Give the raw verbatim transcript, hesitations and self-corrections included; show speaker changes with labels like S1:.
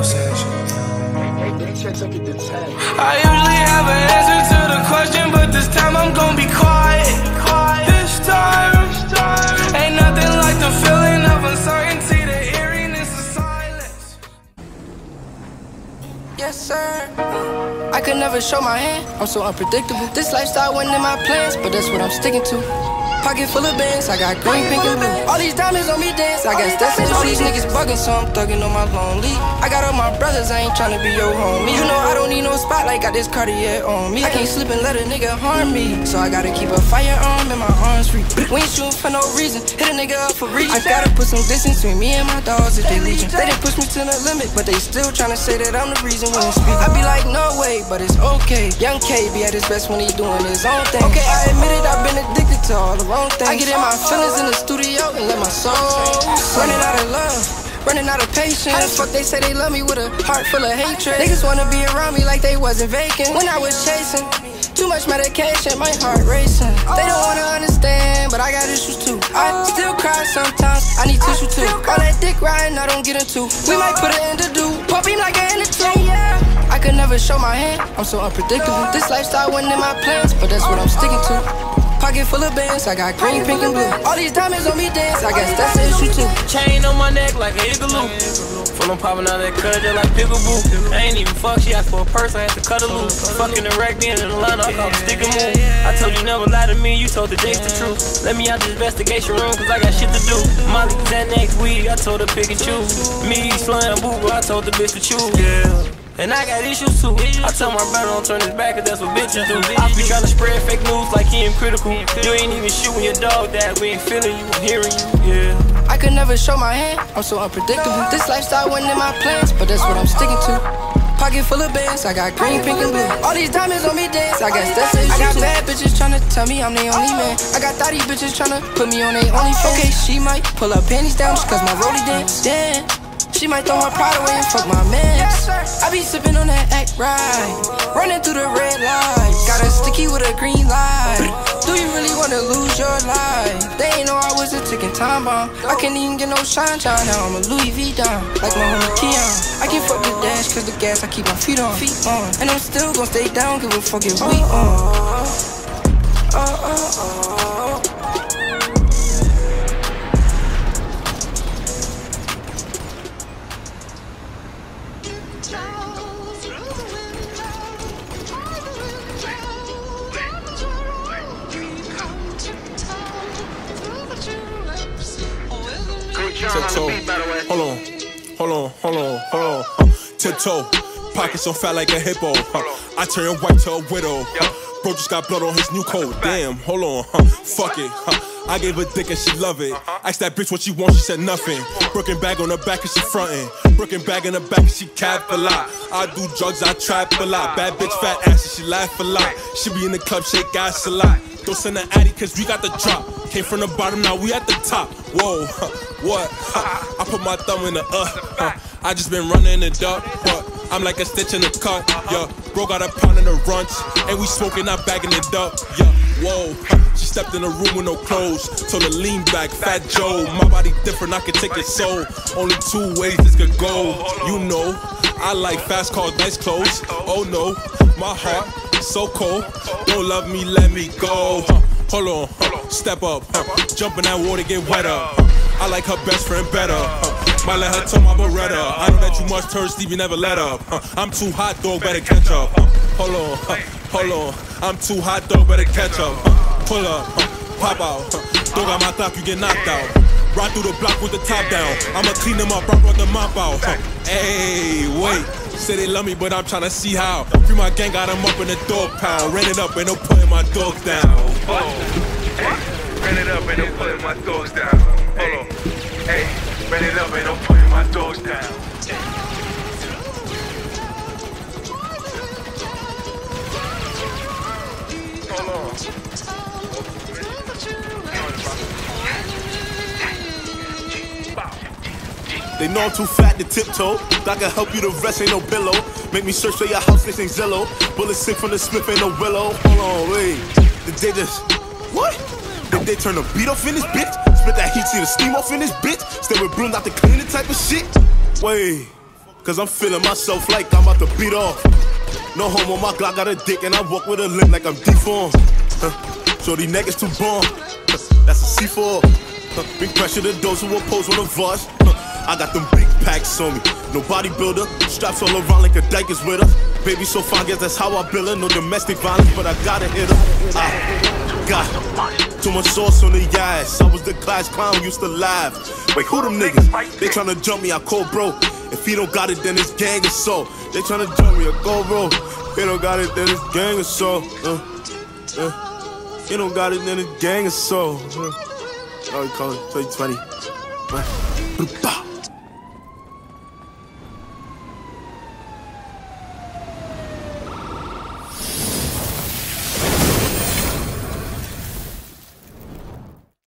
S1: Osage.
S2: I usually have an answer to the question, but this time I'm gonna be quiet. This time, ain't nothing like the feeling of uncertainty, the eeriness of silence. Yes, sir. I could never show my hand, I'm so unpredictable. This lifestyle wasn't in my plans, but that's what I'm sticking to. Pocket full of bands, I got green, pink, and blue. All these diamonds on me dance, I guess that's it. All these niggas bugging, so I'm thugging on my lonely. I got all my brothers, I ain't tryna be your homie. You know I don't need no spotlight, got this Cartier on me. I can't sleep and let a nigga harm me, so I gotta keep a firearm in my arms free. We ain't shooting for no reason, hit a nigga up for reason. I gotta put some distance between me and my dogs if they legion. They didn't push me to the limit, but they still tryna say that I'm the reason when it's speaking. I be like, no way, but it's okay. Young K be at his best when he doing his own thing. Okay, I admit it, I've been addicted to all the wrong things. I get in my feelings in the studio and let my soul running out of love, running out of patience. How the fuck they say they love me with a heart full of hatred? Niggas wanna be around me like they wasn't vacant. When I was chasing too much medication, my heart racing. They don't wanna understand, but I got issues too. I still cry sometimes, I need tissue too. All that dick riding, I don't get into. We might put an end to do, pump him like an end to two. I could never show my hand, I'm so unpredictable. This lifestyle wasn't in my plans, but that's what I'm sticking to. Pocket full of bands, I got green, pink, and blue. All these diamonds on me dance, I guess that's the issue too.
S3: Chain on my neck like an igloo. Full on popping out that cut just like Pickaboo. I ain't even fuck, she asked for a purse, I had to cut her loose. Fucking the rack, being in the line, I call it stick and move. I told you never lie to me, you told the Jace the truth. Let me out the investigation room, cause I got shit to do. Molly, that next week, I told her pick and choose. Me, Slam, Boo, I told the bitch to choose. Yeah. And I got issues too. I tell my brother don't turn his back, cause that's what bitches do. I be tryna spread fake news like he ain't critical. You ain't even shooting your dog that we ain't feeling you, hearing you, yeah.
S2: I could never show my hand, I'm so unpredictable. This lifestyle wasn't in my plans, but that's what I'm sticking to. Pocket full of bands, I got green, pink, and blue. All these diamonds on me dance, I guess that's it. I got bad bitches tryna tell me I'm the only man. I got thotty bitches tryna put me on they only fan. Okay, she might pull her panties down just cause my rollie dance. Damn. She might throw her pride away and fuck my man. I be sipping on that act right, running through the red light. Got a sticky with a green light. Do you really wanna lose your life? They ain't know I was a ticking time bomb. I can't even get no shine shine. Now I'm a Louis V down, like my homie Keon. I can fuck the dash cause the gas I keep my feet on. Feet on. And I'm still gon' stay down, give a fuck if we on. Oh, oh, oh.
S4: Tiptoe, hold on, hold on, hold on, hold on. Uh, tiptoe, pockets on fat like a hippo. Uh, I turn white to a widow. Uh, bro just got blood on his new coat. Damn, hold on, uh, fuck it. Uh, I gave her dick and she love it. Asked that bitch what she want, she said nothing. Brooklyn bag on her back and she frontin'. Brooklyn bag in her back and she cap a lot. I do drugs, I trap a lot. Bad bitch, fat ass, and she laugh a lot. She be in the club, shake ass a lot. Don't send an addy cause we got the drop. Came from the bottom, now we at the top. Whoa, huh, what? Huh, I put my thumb in the uh, huh. I just been running it up, but I'm like a stitch in the cut, yeah. Bro got a pound in the runch, and we smoking, not bagging it up, yeah. Whoa, huh. She stepped in the room with no clothes, told her lean back, Fat Joe. My body different, I can take it so. Only two ways this could go, you know. I like fast cars, nice clothes. Oh no, my heart so cold. Don't love me, let me go. Huh. Hold on, huh. Step up, huh. Jump in that water, get wetter. Huh. I like her best friend better. Huh. Might let her tell my Beretta. I know that you must turn Steve, you never let up. Huh. I'm too hot, dog, better catch up. Huh. Hold on, huh. Hold on. I'm too hot, dog, better catch up. Huh. Pull up, huh. Pop out. Huh. Dog got my clock, you get knocked out. Ride through the block with the top down. I'ma clean them up, I brought the mop out. Huh. Hey, wait. Say they love me, but I'm tryna see how. Free my gang, got them up in the dog pound. Ran it up, ain't no putting my dogs down.
S5: Oh, hey, ran it up, ain't no putting my dogs down. Hold on, hey, ran it up, ain't no putting my dogs down. Hold on.
S6: They know I'm too fat to tiptoe. I can help you, the rest ain't no pillow. Make me search for your house, this ain't Zillow. Bullets sick from the Smith, ain't no Willow. Hold on, wait. Did they just, what? Did they turn the beat off in this bitch? Spit that heat, see the steam off in this bitch? Stay with broom, not the cleaning type of shit? Wait. Cause I'm feeling myself like I'm about to beat off. No homo, my Glock got a dick and I walk with a limp like I'm deformed. Huh. So these niggas too bomb. Huh. That's a C four. Huh. Bring pressure to those who oppose on the voice. Huh. I got them big packs on me. No bodybuilder. Straps all around like a dyke is with her. Baby so fine, guess that's how I build her. No domestic violence, but I gotta hit her. I got too much sauce on the ass. I was the class clown, used to laugh. Wait, who them niggas? They tryna jump me, I call bro. If he don't got it, then it's gang assault. They tryna jump me, I go bro. If he don't got it, then it's gang assault. Uh, uh. He don't got it, then it's gang assault. Uh. Oh, we call it twenty twenty. Uh.